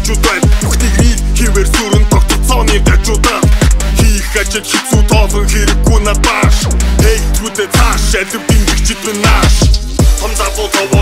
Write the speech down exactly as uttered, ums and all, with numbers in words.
дажууд байна. Бүгдийг нэг хിവэр сүрэн тогтцооны дажуудаа. Хийх ажил хэцүү тоолон хэрэггүй надааш. Hey трүдэ цааш алив дэмжигчд байна нааш. Том давуу